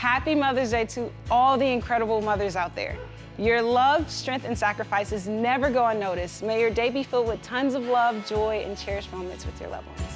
Happy Mother's Day to all the incredible mothers out there. Your love, strength, and sacrifices never go unnoticed. May your day be filled with tons of love, joy, and cherished moments with your loved ones.